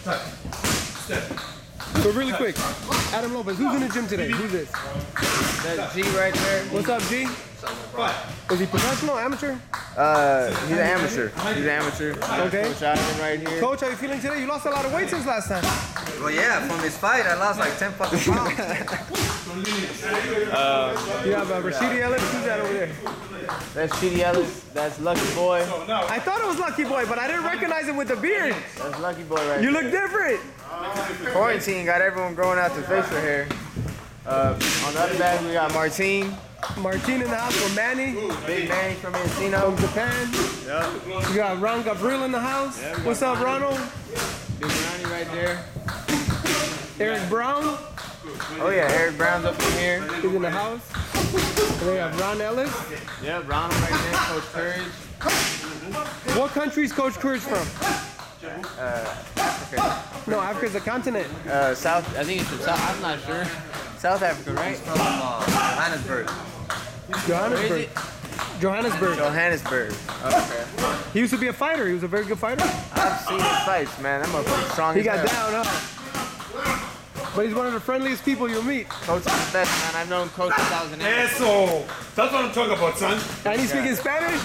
So really quick, Adam Lopez, who's in the gym today? Who's this? That's G right there. What's up, G? Is he professional, amateur? He's an amateur. He's an amateur. Okay. Coach Adam right here. Coach, how you feeling today? You lost a lot of weight since last time. Well, yeah, from this fight, I lost like 10 fucking pounds. You have Rashidi Ellis. Who's that over there? That's Rashidi Ellis. That's Lucky Boy. I thought it was Lucky Boy, but I didn't recognize him with the beard. That's Lucky Boy right You there. look different. Quarantine got everyone growing out their facial hair. On the other side, we got Martine. Martine in the house with Manny. Big Manny from Encino. From Japan. Yeah. You got Ron Gabriel in the house. Yeah, What's up, Ronald? Big Ronnie right there. Eric Brown. Oh yeah, Eric Brown's up in here. He's in the house. And they have Ron Ellis. Yeah, Ronald right there. Coach Courage. What country's Coach Courage from? Africa. No, Africa's a continent. South. I think it's from South. I'm not sure. South Africa, right? From Johannesburg. Johannesburg. Johannesburg. Johannesburg. Okay. He used to be a fighter. He was a very good fighter. I've seen his fights, man. That motherfucker's strong He as got hell. down, huh? But he's one of the friendliest people you'll meet. Coach is the best, man. I've known Coach since I was an amateur. Eso! That's what I'm talking about, son. And he speaking Spanish?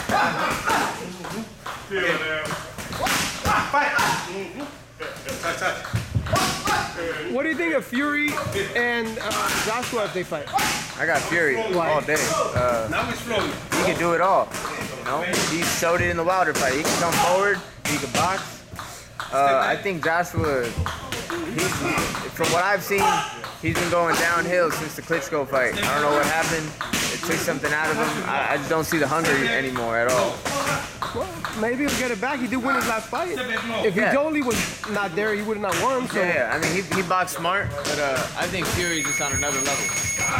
What do you think of Fury and Joshua if they fight? I got Fury all day. Now he's flowing. He can do it all. You know, he showed it in the Wilder fight. He can come forward. He can box. I think Joshua, from what I've seen, he's been going downhill since the Klitschko fight. I don't know what happened. It took something out of him. I just don't see the hunger anymore at all. Well, maybe he'll get it back. He did win his last fight. If Jolie was not there, he would have not won. So. Yeah, I mean, he boxed smart, but I think Fury's just on another level.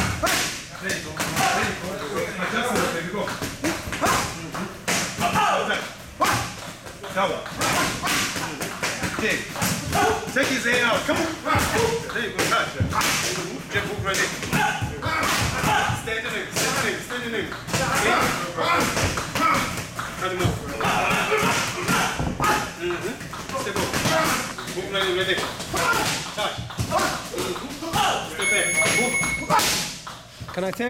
Take his hand out. Come on. There you go. Gotcha. Get hook right there. Stand in it. Stand in it. Cut him off. Step up. Hook right there. Touch. Step back. Can I take?